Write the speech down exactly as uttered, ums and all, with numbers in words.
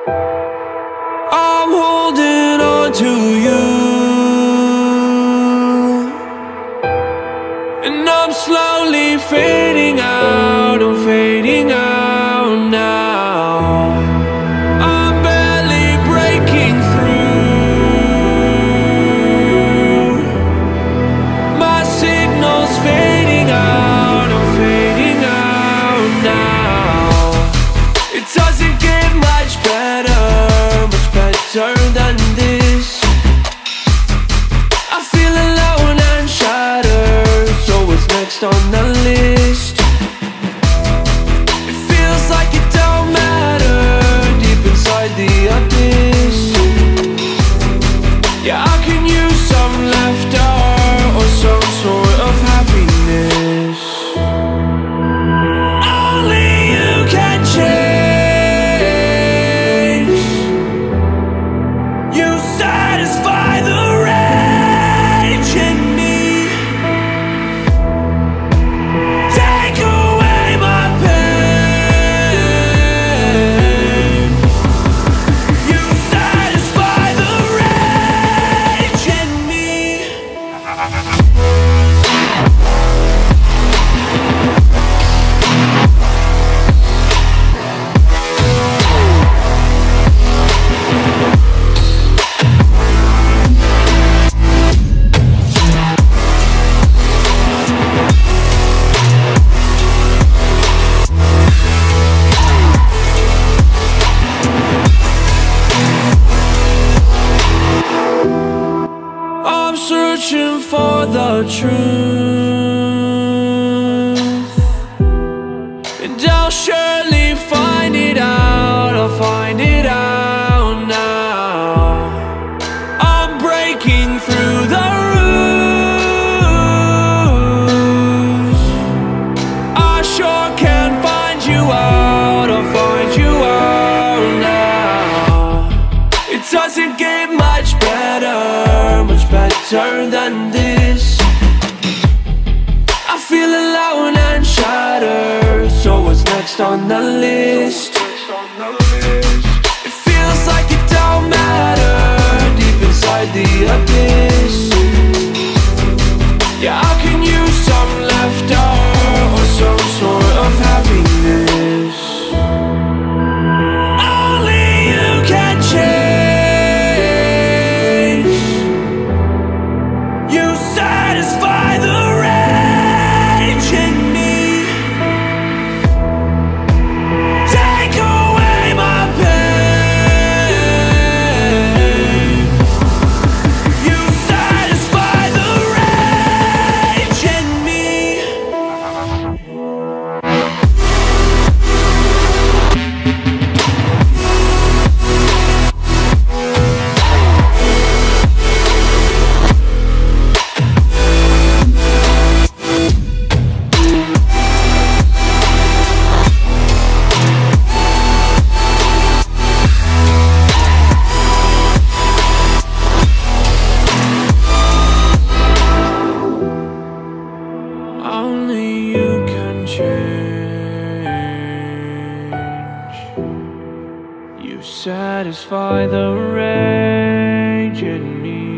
I'm holding on to you, and I'm slowly fading out, I'm fading out now. I'm barely breaking through, my signal's fading out, I'm fading out now. It doesn't get much better, much better than this. I feel alone and shattered, so what's next on the list? It feels like it don't matter, deep inside the abyss. Yeah, I can use some laughter or some sort of happiness. Only you can change. You satisfy the rage in me. Take away my pain. You satisfy the rage in me. I'm searching for the truth, and I'll surely find it out, I'll find it out now. I'm breaking through the rules, I sure can find you out, I'll find you out now. It doesn't get much better, much better than this. I feel alone and shattered, so what's next on the list? It feels like it don't matter, deep inside the abyss. Yeah, I can use some laughter or some sort of happiness. Only you can change. You satisfy the rage in me. Take away my pain. You satisfy the rage in me. Only you can change. You satisfy the rage in me.